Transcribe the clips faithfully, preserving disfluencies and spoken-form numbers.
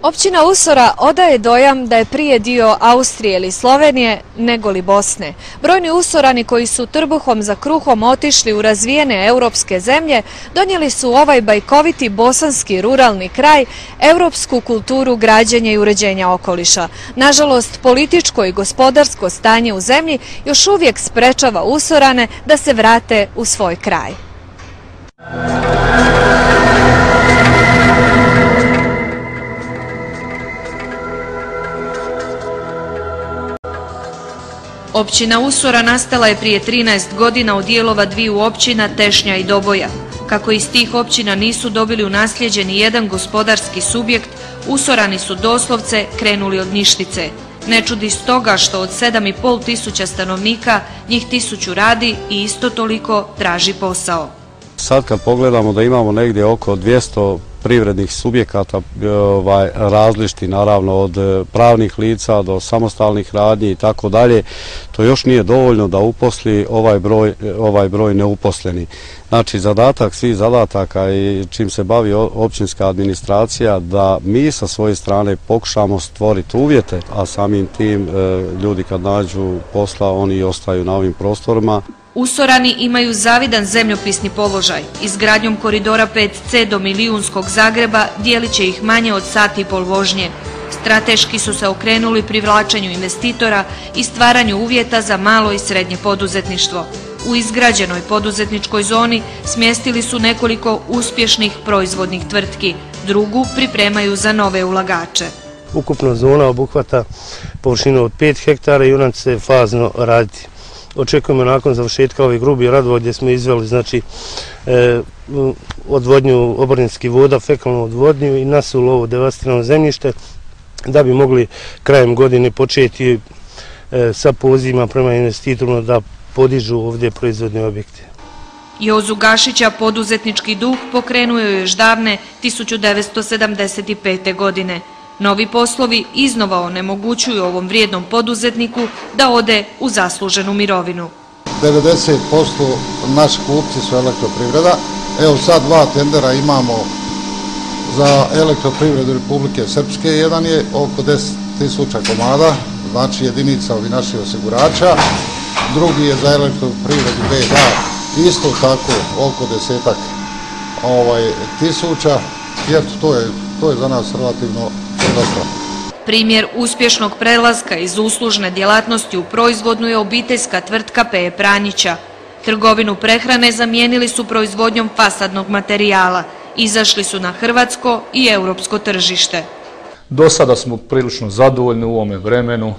Općina Usora odaje dojam da je prije dio Austrije ili Slovenije nego li Bosne. Brojni Usorani koji su trbuhom za kruhom otišli u razvijene europske zemlje donijeli su u ovaj bajkoviti bosanski ruralni kraj europsku kulturu građenja i uređenja okoliša. Nažalost, političko i gospodarsko stanje u zemlji još uvijek sprečava Usorane da se vrate u svoj kraj. Općina Usora nastala je prije trinaest godina od dijelova dviju općina Tešnja i Doboja. Kako iz tih općina nisu dobili u nasljeđe ni jedan gospodarski subjekt, Usorani su doslovce krenuli od ništice. Ne čudi stoga što od sedam i pol tisuća stanovnika njih tisuću radi i isto toliko traži posao. Sad kad pogledamo da imamo negdje oko dvjesto privrednih subjekata, ovaj, različiti naravno od pravnih lica do samostalnih radnji i tako dalje, to još nije dovoljno da uposli ovaj broj, ovaj broj neuposleni. Znači, zadatak svih zadataka i čim se bavi općinska administracija, da mi sa svoje strane pokušamo stvoriti uvjete, a samim tim ljudi kad nađu posla, oni ostaju na ovim prostorima. Usorani imaju zavidan zemljopisni položaj. Izgradnjom koridora pet ce do milijunskog Zagreba dijelit će ih manje od sat i pol vožnje. Strateški su se okrenuli privlačenju investitora i stvaranju uvjeta za malo i srednje poduzetništvo. U izgrađenoj poduzetničkoj zoni smjestili su nekoliko uspješnih proizvodnih tvrtki, drugu pripremaju za nove ulagače. Ukupno zona obuhvata površinu od pet hektara i ona će se fazno raditi. Očekujemo nakon završetka ovih grubih radova gdje smo izveli znači, e, odvodnju oborinskih voda, fekalnu odvodnju i nasulo devastirano zemljište, da bi mogli krajem godine početi e, sa pozivima prema investitorima da podižu ovdje proizvodne objekte. Jozu Gašića poduzetnički duh pokrenuo je još davne tisuću devetsto sedamdeset pete. godine. Novi poslovi iznova onemogućuju ovom vrijednom poduzetniku da ode u zasluženu mirovinu. devedeset posto naši kupci su elektroprivreda. Evo sad dva tendera imamo za elektroprivredu Republike Srpske. Jedan je oko deset tisuća komada, znači jedinica ovih naših osigurača. Drugi je za elektroprivredu be i a, isto tako oko desetak ovaj, tisuća. Jer to je, to je za nas relativno dosta. Primjer uspješnog prelaska iz uslužne djelatnosti u proizvodnu je obiteljska tvrtka Peje Pranjića. Trgovinu prehrane zamijenili su proizvodnjom fasadnog materijala. Izašli su na hrvatsko i europsko tržište. Do sada smo prilično zadovoljni u ovome vremenu.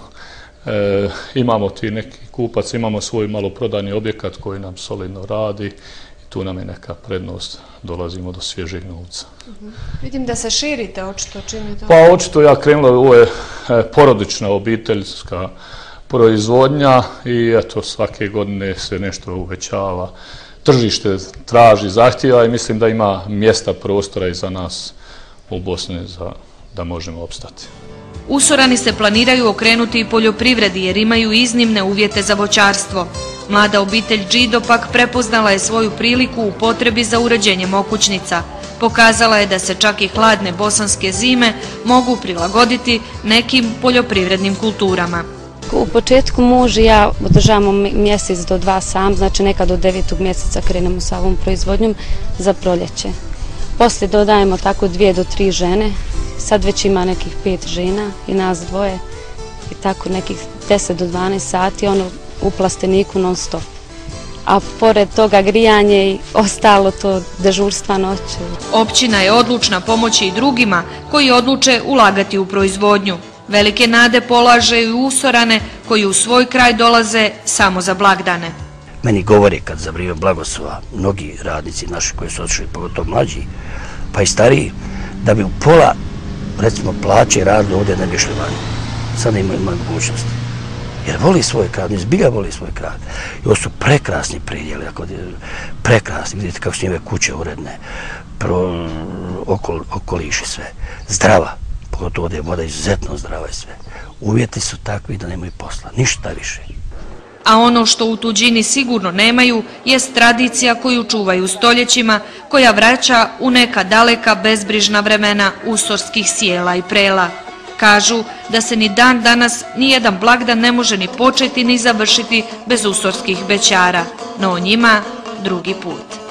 E, imamo ti neki kupac, imamo svoj maloprodajni objekat koji nam solidno radi. Tu nam je neka prednost, dolazimo do svježeg novca. Uh-huh. Vidim da se širite, očito čini to? Pa očito ja krenula, ovo je porodična obiteljska proizvodnja i eto svake godine se nešto uvećava. Tržište traži, zahtjeva i mislim da ima mjesta, prostora i za nas u Bosni za, da možemo opstati. Usorani se planiraju okrenuti i poljoprivredi jer imaju iznimne uvjete za voćarstvo. Mlada obitelj Džido pak prepoznala je svoju priliku u potrebi za uređenjem okućnica. Pokazala je da se čak i hladne bosanske zime mogu prilagoditi nekim poljoprivrednim kulturama. U početku muž i ja održavamo mjesec do dva sam, znači nekad do devetog mjeseca krenemo sa ovom proizvodnjom za proljeće. Poslije dodajemo tako dvije do tri žene, sad već ima nekih pet žena i nas dvoje i tako nekih deset do dvanaest sati ono u plasteniku non stop. A pored toga grijanje i ostalo to dežurstva noću. Općina je odlučna pomoći i drugima koji odluče ulagati u proizvodnju. Velike nade polaže i Usorane koji u svoj kraj dolaze samo za blagdane. Meni govore kad za vrijeme blagoslova mnogi radnici naši koji su otišli, pogotovo mlađi, pa i stariji, da bi u pola recimo plaće radili ovdje ne bi išli vani. Sad ne imaju mogućnosti. Jer voli svoj kraj, oni zbilja voli svoj kraj. I ovo su prekrasni pridjeli, prekrasni, vidite kako su njeve kuće uredne, pro, okol, okoliš i sve. Zdrava, pogotovo ovdje je voda izuzetno zdrava i sve. Uvjeti su takvi da nemaju posla, ništa više. A ono što u tuđini sigurno nemaju jest tradicija koju čuvaju stoljećima, koja vraća u neka daleka bezbrižna vremena usorskih sjela i prela. Kažu da se ni dan danas nijedan blagdan ne može ni početi ni završiti bez usorskih bećara, no o njima drugi put.